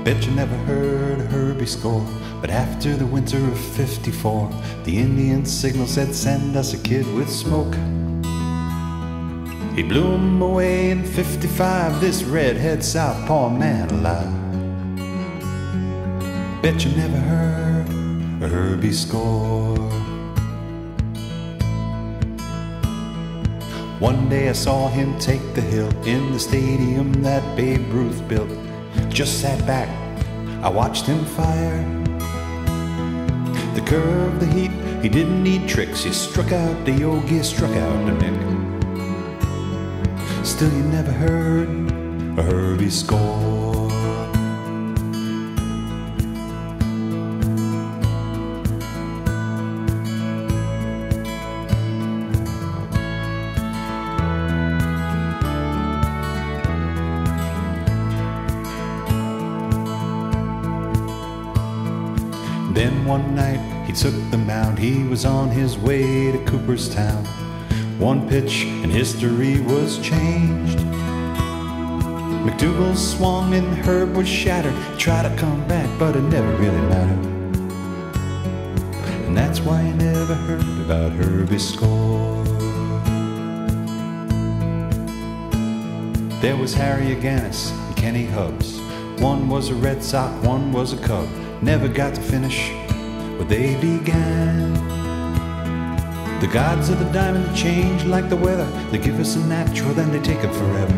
Bet you never heard Herbie score, but after the winter of '54, the Indian signal said, send us a kid with smoke. He blew him away in '55, this redhead southpaw man alive. Bet you never heard Herbie score. One day I saw him take the hill in the stadium that Babe Ruth built. Just sat back, I watched him fire. The curve, the heat, he didn't need tricks. He struck out the yogi, struck out the Mick. Still you never heard a Herbie score. Then one night he took the mound, he was on his way to Cooperstown. One pitch and history was changed. McDougal swung and Herb was shattered. He tried to come back, but it never really mattered. And that's why you never heard about Herbie's score. There was Harry Aganis and Kenny Hubbs. One was a Red Sox, one was a Cub. Never got to finish what they began. The gods of the diamond change like the weather. They give us a natural, then they take it forever.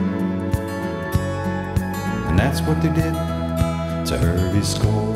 And that's what they did to Herbie's score.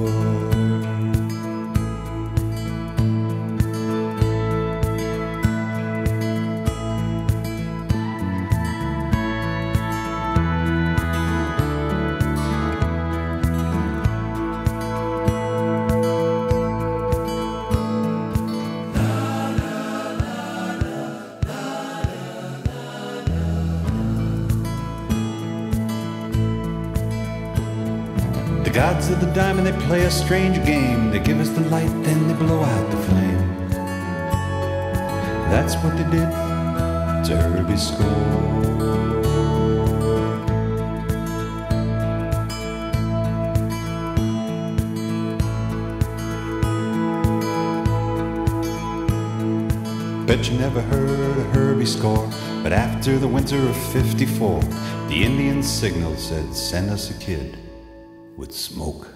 The gods of the diamond, they play a strange game. They give us the light, then they blow out the flame. That's what they did to Herbie's score. Bet you never heard a Herbie score, but after the winter of '54, the Indian signal said, send us a kid with smoke.